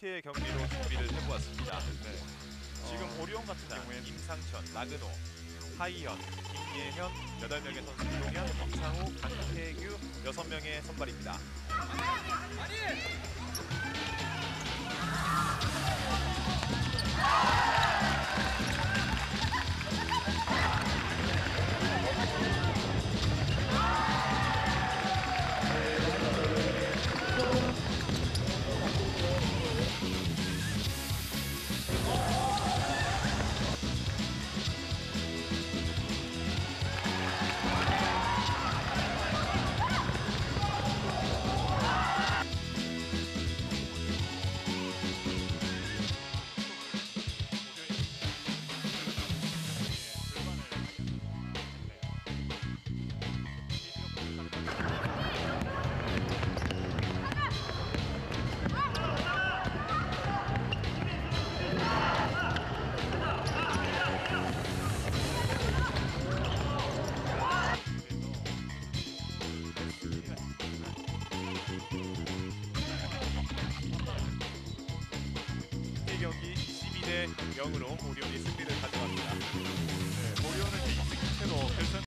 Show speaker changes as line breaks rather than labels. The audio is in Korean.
MT의 경기로 준비를 해보았습니다.
네. 지금 오리온 같은 경우에는
임상천, 나그노, 하이현, 김예현 8명의 선수 구동현, 김상우, 강태규 6명의 선발입니다. 이 경기 12대 0으로 오리온이 승리를 가져갑니다.
오리온은 이제 2승 채로 결승